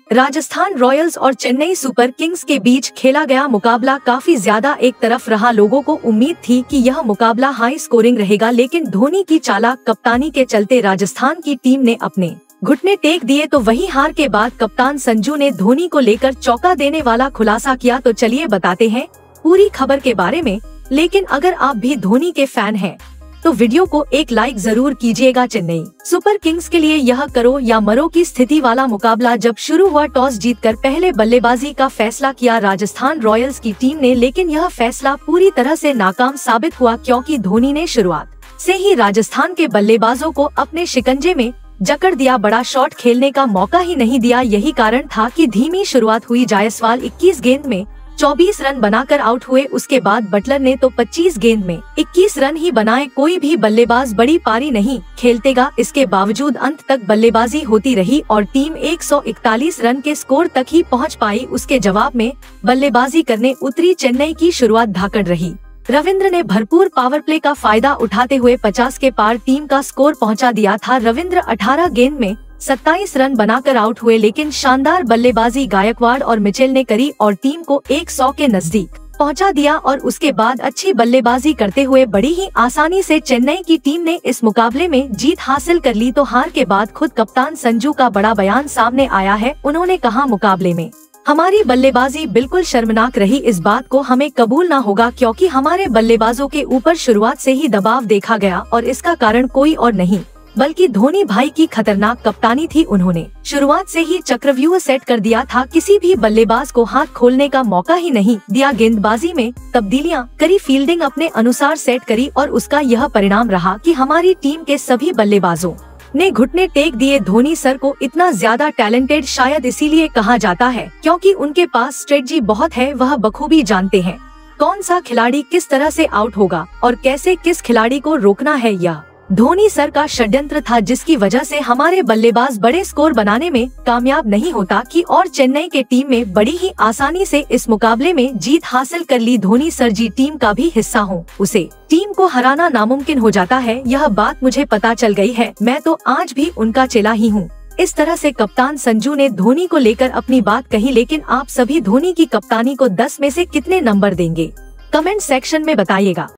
Rajasthan Royals और Chennai super Kings के बीच खेला गया मुकाबला काफी ज्यादा एक तरफ रहा। लोगों को उम्मीद थी कि यह मुकाबला हाई स्कोरिंग रहेगा, लेकिन धोनी की चालाक कप्तानी के चलते राजस्थान की टीम ने अपने घुटने टेक दिए। तो वही हार के बाद कप्तान संजू ने धोनी को लेकर चौंका देने वाला खुलासा किया। तो चलिए बताते हैं पूरी खबर के बारे में, लेकिन अगर आप भी धोनी के फैन हैं तो वीडियो को एक लाइक जरूर कीजिएगा। चेन्नई सुपर किंग्स के लिए यह करो या मरो की स्थिति वाला मुकाबला जब शुरू हुआ, टॉस जीतकर पहले बल्लेबाजी का फैसला किया राजस्थान रॉयल्स की टीम ने, लेकिन यह फैसला पूरी तरह से नाकाम साबित हुआ क्योंकि धोनी ने शुरुआत से ही राजस्थान के बल्लेबाजों को अपने शिकंजे में जकड़ दिया। बड़ा शॉट खेलने का मौका ही नहीं दिया। यही कारण था कि धीमी शुरुआत हुई। जायसवाल 21 गेंद में 24 रन बनाकर आउट हुए। उसके बाद बटलर ने तो 25 गेंद में 21 रन ही बनाए। कोई भी बल्लेबाज बड़ी पारी नहीं खेलतेगा। इसके बावजूद अंत तक बल्लेबाजी होती रही और टीम 141 रन के स्कोर तक ही पहुंच पाई। उसके जवाब में बल्लेबाजी करने उतरी चेन्नई की शुरुआत धाकड़ रही। रविंद्र ने भरपूर पावर प्ले का फायदा उठाते हुए 50 के पार टीम का स्कोर पहुंचा दिया था। रविंद्र 18 गेंद में 27 रन बनाकर आउट हुए, लेकिन शानदार बल्लेबाजी गायकवाड़ और मिचेल ने करी और टीम को 100 के नजदीक पहुंचा दिया। और उसके बाद अच्छी बल्लेबाजी करते हुए बड़ी ही आसानी से चेन्नई की टीम ने इस मुकाबले में जीत हासिल कर ली। तो हार के बाद खुद कप्तान संजू का बड़ा बयान सामने आया है। उन्होंने कहा, मुकाबले में हमारी बल्लेबाजी बिल्कुल शर्मनाक रही। इस बात को हमें कबूल ना होगा क्योंकि हमारे बल्लेबाजों के ऊपर शुरुआत से ही दबाव देखा गया और इसका कारण कोई और नहीं बल्कि धोनी भाई की खतरनाक कप्तानी थी। उन्होंने शुरुआत से ही चक्रव्यूह सेट कर दिया था। किसी भी बल्लेबाज को हाथ खोलने का मौका ही नहीं दिया। गेंदबाजी में तब्दीलियां करी, फील्डिंग अपने अनुसार सेट करी और उसका यह परिणाम रहा कि हमारी टीम के सभी बल्लेबाजों ने घुटने टेक दिए। धोनी सर को इतना ज्यादा टैलेंटेड शायद इसीलिए कहा जाता है क्योंकि उनके पास स्ट्रेटजी बहुत है। वह बखूबी जानते हैं कौन सा खिलाड़ी किस तरह से आउट होगा और कैसे किस खिलाड़ी को रोकना है। यह धोनी सर का षड्यंत्र था जिसकी वजह से हमारे बल्लेबाज बड़े स्कोर बनाने में कामयाब नहीं होता कि और चेन्नई के टीम में बड़ी ही आसानी से इस मुकाबले में जीत हासिल कर ली। धोनी सर जी टीम का भी हिस्सा हो, उसे टीम को हराना नामुमकिन हो जाता है। यह बात मुझे पता चल गई है। मैं तो आज भी उनका चेला ही हूँ। इस तरह से कप्तान संजू ने धोनी को लेकर अपनी बात कही। लेकिन आप सभी धोनी की कप्तानी को 10 में से कितने नंबर देंगे? कमेंट सेक्शन में बताइएगा।